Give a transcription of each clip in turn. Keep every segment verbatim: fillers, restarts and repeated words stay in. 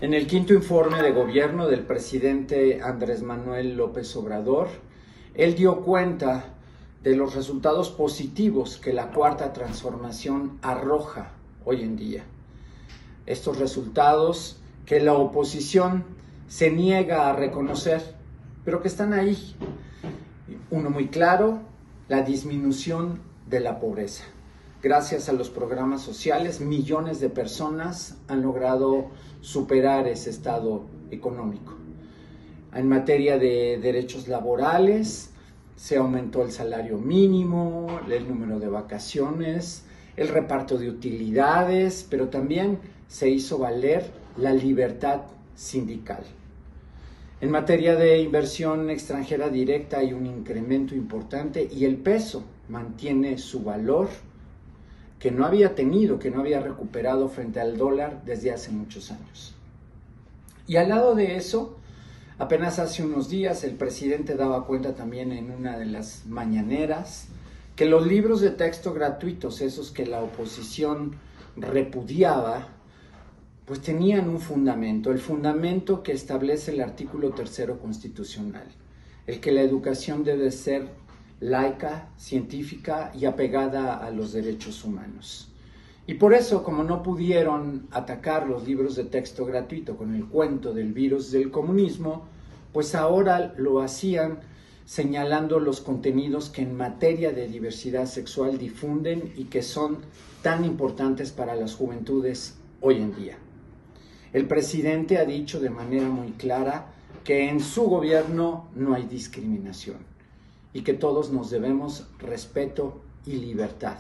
En el quinto informe de gobierno del presidente Andrés Manuel López Obrador, él dio cuenta de los resultados positivos que la cuarta transformación arroja hoy en día. Estos resultados que la oposición se niega a reconocer, pero que están ahí. Uno muy claro, la disminución de la pobreza. Gracias a los programas sociales, millones de personas han logrado superar ese estado económico. En materia de derechos laborales, se aumentó el salario mínimo, el número de vacaciones, el reparto de utilidades, pero también se hizo valer la libertad sindical. En materia de inversión extranjera directa hay un incremento importante y el peso mantiene su valor que no había tenido, que no había recuperado frente al dólar desde hace muchos años. Y al lado de eso, apenas hace unos días el presidente daba cuenta también en una de las mañaneras que los libros de texto gratuitos, esos que la oposición repudiaba, pues tenían un fundamento, el fundamento que establece el artículo tercero constitucional, el que la educación debe ser laica, científica y apegada a los derechos humanos. Y por eso, como no pudieron atacar los libros de texto gratuito con el cuento del virus del comunismo, pues ahora lo hacían señalando los contenidos que en materia de diversidad sexual difunden y que son tan importantes para las juventudes hoy en día. El presidente ha dicho de manera muy clara que en su gobierno no hay discriminación y que todos nos debemos respeto y libertad.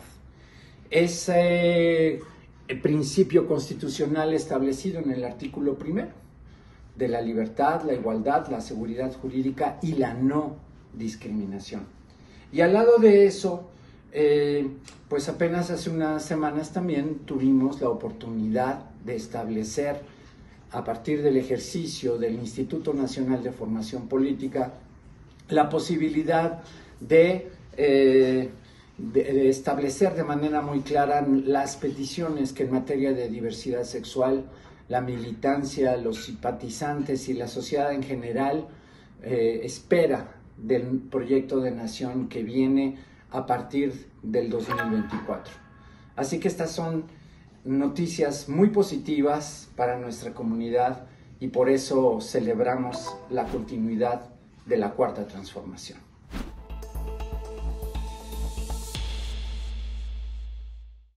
Ese principio constitucional establecido en el artículo primero de la libertad, la igualdad, la seguridad jurídica y la no discriminación. Y al lado de eso, eh, pues apenas hace unas semanas también tuvimos la oportunidad de establecer, a partir del ejercicio del Instituto Nacional de Formación Política, la posibilidad de, eh, de, de establecer de manera muy clara las peticiones que en materia de diversidad sexual la militancia, los simpatizantes y la sociedad en general eh, espera del proyecto de nación que viene a partir del dos mil veinticuatro. Así que estas son noticias muy positivas para nuestra comunidad y por eso celebramos la continuidad de la cuarta transformación.